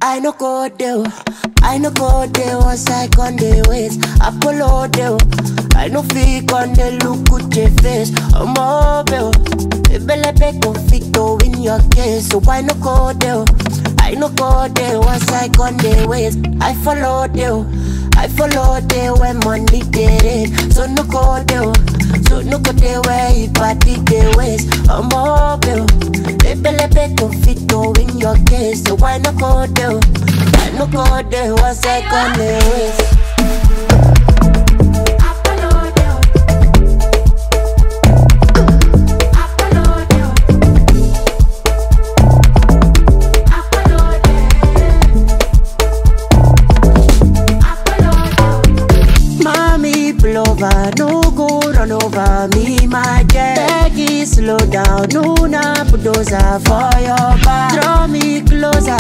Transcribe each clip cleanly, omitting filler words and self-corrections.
I no go there, I no go there once I on the ways. Apollo there, I no fake on the look with your face. I'm mobile, Bella Becco Fito in your case. So I no go there, I no go there once I on the ways. I follow there when money get it. So no go there, so no go there where you party the ways. I'm mobile, Bella Becco Fito in your case. So I no go there, I no go there once I on the ways. Over, no go run over me, my jet. Peggy, slow down, no na bulldozer for your back. Draw me closer,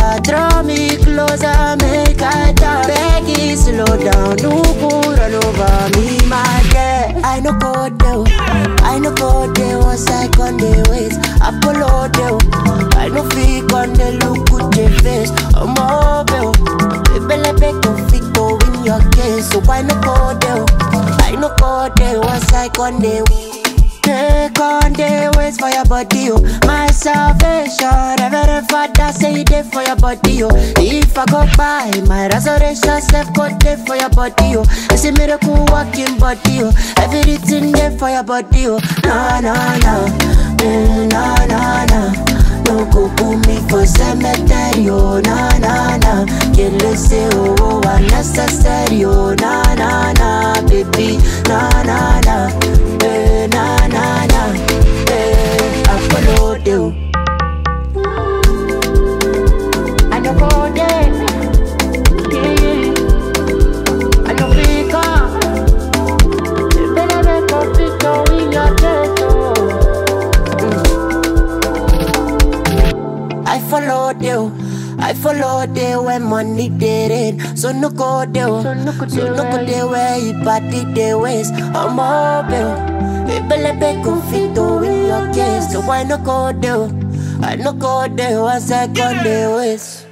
make I die. Peggy, slow down, no go run over me, my jet. I no go there once I on the ways. Apollo there, I no fake on the look with your face. I'm mobile, Bella Becco Fito in your case. So I no go there, I no go there once I on the way. Take on the ways for your body, oh. My salvation, Reverend Father say it for your body, oh. If I go by, my resurrection self go there for your body, oh. It's a miracle walking body, oh. Everything there for your body, oh. No, no, no, no, no, no. No go put me for cemetery, oh. No, no, no. Can't listen, oh, unnecessary, oh. No, no, no, baby, no, no, no. Na na na, I follow you. I no go there, yeah. I no pick up. Better make a picture in your ghetto. I follow you when money did it. So no go there, so no go there where you party the ways. I'm mobile. Bella Becco Fito in your case. So I no go there once I on the ways.